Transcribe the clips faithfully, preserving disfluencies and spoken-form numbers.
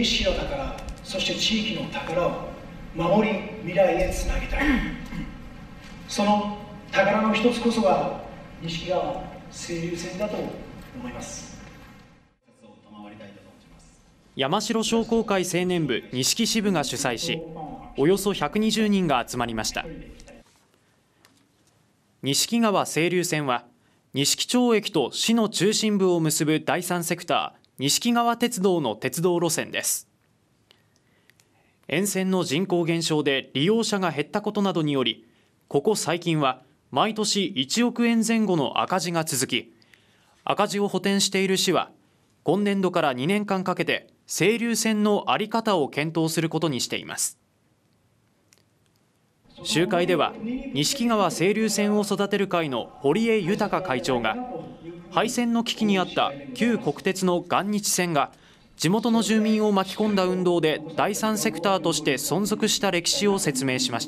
意識の宝、そして地域の宝を守り、未来へつなげたい。その宝の一つこそが錦川清流線だと思います。 山城商工会青年部錦支部が主催し、およそひゃくにじゅうにんが集まりました。錦川清流線は錦町駅と市の中心部を結ぶ第三セクター錦川鉄道の鉄道路線です。沿線の人口減少で利用者が減ったことなどにより、ここ最近は毎年いちおくえんぜん後の赤字が続き、赤字を補填している市は今年度からにねんかんかけて清流線の在り方を検討することにしています。集会では錦川清流線を育てる会の堀江豊会長が、廃線の危機にあった旧国鉄の岩日線が地元の住民を巻き込んだ運動で第三セクターとして存続した歴史を説明しました。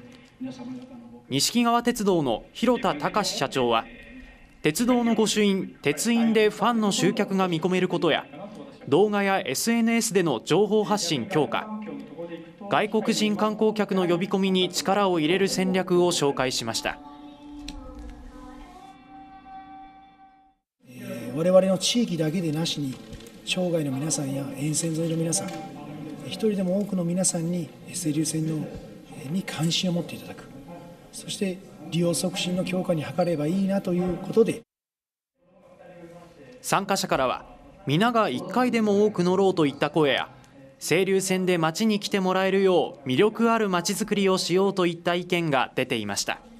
錦川鉄道の広田隆社長は、鉄道の御朱印鉄印でファンの集客が見込めることや、動画や エスエヌエス での情報発信強化、外国人観光客の呼び込みに力を入れる戦略を紹介しました。 我々の地域だけでなしに、町外の皆さんや沿線沿いの皆さん、一人でも多くの皆さんに清流線のに関心を持っていただく、そして利用促進の強化に図ればいいなということで、 参加者からは、皆がいっかいでも多く乗ろうといった声や、清流線で街に来てもらえるよう魅力ある街づくりをしようといった意見が出ていました。